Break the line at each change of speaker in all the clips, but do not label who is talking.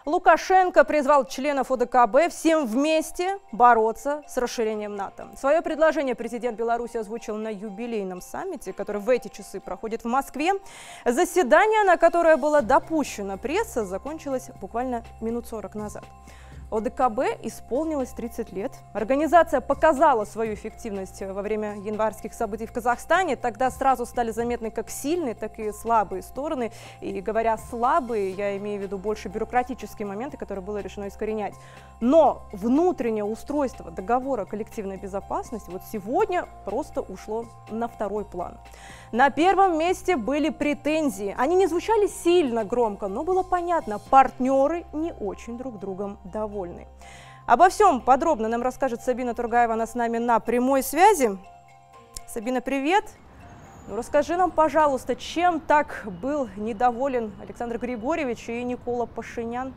Лукашенко призвал членов ОДКБ всем вместе бороться с расширением НАТО. Свое предложение президент Беларуси озвучил на юбилейном саммите, который в эти часы проходит в Москве. Заседание, на которое была допущена пресса, закончилось буквально минут 40 назад. ОДКБ исполнилось 30 лет. Организация показала свою эффективность во время январских событий в Казахстане. Тогда сразу стали заметны как сильные, так и слабые стороны. И говоря слабые, я имею в виду больше бюрократические моменты, которые было решено искоренять. Но внутреннее устройство договора коллективной безопасности вот сегодня просто ушло на второй план. На первом месте были претензии. Они не звучали сильно громко, но было понятно, партнеры не очень друг другом довольны. Обо всем подробно нам расскажет Сабина Тургаева, она с нами на прямой связи. Сабина, привет! Ну, расскажи нам, пожалуйста, чем так был недоволен Александр Григорьевич и Никола Пашинян?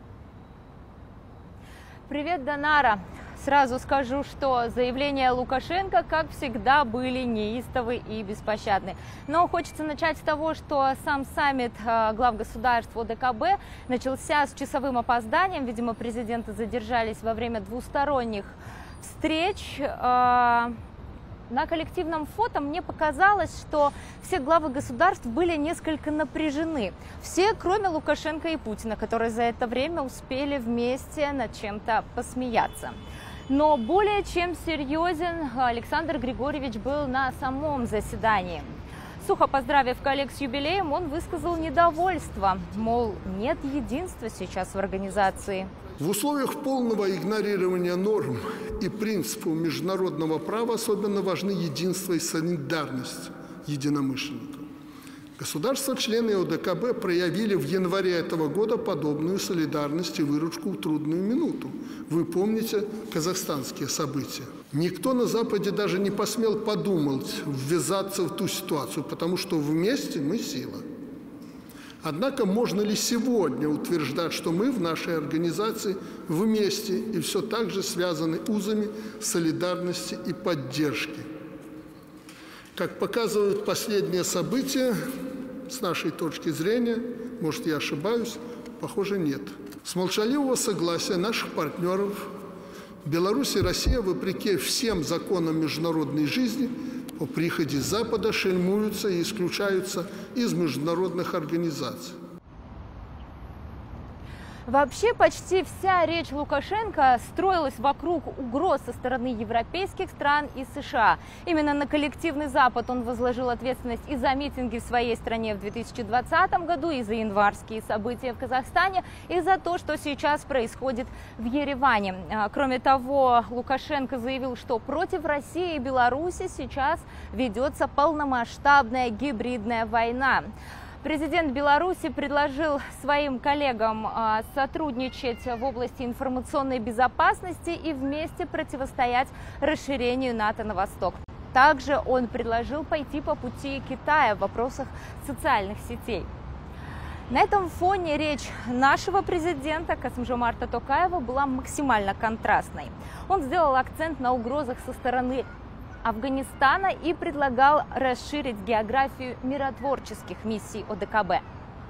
Привет, Донара! Сразу скажу, что заявления Лукашенко, как всегда, были неистовы и беспощадны. Но хочется начать с того, что сам саммит глав государств ОДКБ начался с часовым опозданием. Видимо, президенты задержались во время двусторонних встреч. На коллективном фото мне показалось, что все главы государств были несколько напряжены. Все, кроме Лукашенко и Путина, которые за это время успели вместе над чем-то посмеяться. Но более чем серьезен Александр Григорьевич был на самом заседании. Сухо поздравив коллег с юбилеем, он высказал недовольство, мол, нет единства сейчас в организации.
В условиях полного игнорирования норм и принципов международного права особенно важны единство и солидарность единомышленников. Государства-члены ОДКБ проявили в январе этого года подобную солидарность и выручку в трудную минуту. Вы помните казахстанские события. Никто на Западе даже не посмел подумать ввязаться в ту ситуацию, потому что вместе мы сила. Однако можно ли сегодня утверждать, что мы в нашей организации вместе и все так же связаны узами солидарности и поддержки? Как показывают последние события, с нашей точки зрения, может, я ошибаюсь, похоже, нет. С молчаливого согласия наших партнеров Беларусь и Россия, вопреки всем законам международной жизни, по приходе Запада шельмуются и исключаются из международных организаций.
Вообще почти вся речь Лукашенко строилась вокруг угроз со стороны европейских стран и США. Именно на коллективный Запад он возложил ответственность и за митинги в своей стране в 2020 году, и за январские события в Казахстане, и за то, что сейчас происходит в Ереване. Кроме того, Лукашенко заявил, что против России и Беларуси сейчас ведется полномасштабная гибридная война. Президент Беларуси предложил своим коллегам сотрудничать в области информационной безопасности и вместе противостоять расширению НАТО на восток. Также он предложил пойти по пути Китая в вопросах социальных сетей. На этом фоне речь нашего президента Касым-Жомарта Токаева была максимально контрастной. Он сделал акцент на угрозах со стороны Афганистана и предлагал расширить географию миротворческих миссий ОДКБ.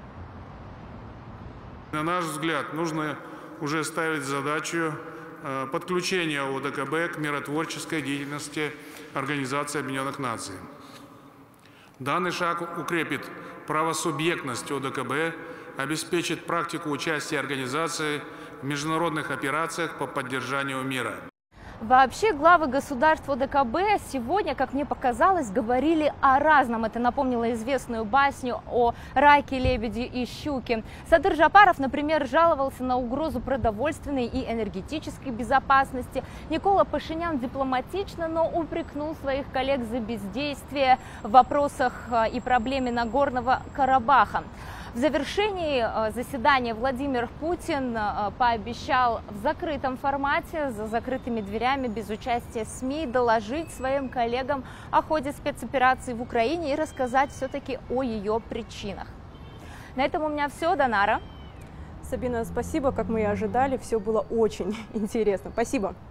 На наш взгляд, нужно уже ставить задачу подключения ОДКБ к миротворческой деятельности Организации Объединенных Наций. Данный шаг укрепит правосубъектность ОДКБ, обеспечит практику участия организации в международных операциях по поддержанию мира.
Вообще главы государств ОДКБ сегодня, как мне показалось, говорили о разном. Это напомнило известную басню о раке, лебеде и щуке. Садыр Жапаров, например, жаловался на угрозу продовольственной и энергетической безопасности. Никола Пашинян дипломатично, но упрекнул своих коллег за бездействие в вопросах и проблеме Нагорного Карабаха. В завершении заседания Владимир Путин пообещал в закрытом формате, за закрытыми дверями, без участия СМИ, доложить своим коллегам о ходе спецоперации в Украине и рассказать все-таки о ее причинах. На этом у меня все. Донара.
Сабина, спасибо, как мы и ожидали, все было очень интересно. Спасибо.